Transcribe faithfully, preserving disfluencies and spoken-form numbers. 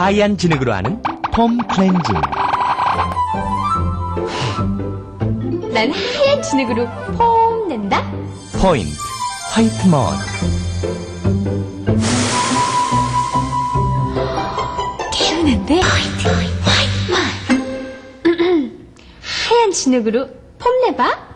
하얀 진흙으로 하는 폼 클렌징. 난 하얀 진흙으로 폼 낸다. 포인트 화이트 머드. 개운한데? 포인트 화이트 머드. 하얀 진흙으로 폼 내봐.